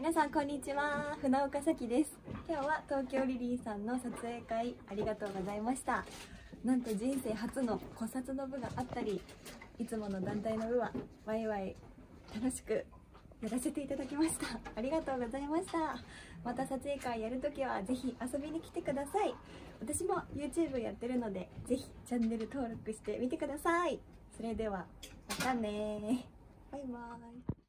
皆さんこんにちは、船岡咲です。今日は東京リリーさんの撮影会ありがとうございました。なんと人生初の古刹の部があったり、いつもの団体の部はワイワイ楽しくやらせていただきました。ありがとうございました。また撮影会やるときはぜひ遊びに来てください。私も YouTube やってるのでぜひチャンネル登録してみてください。それではまたね。バイバーイ。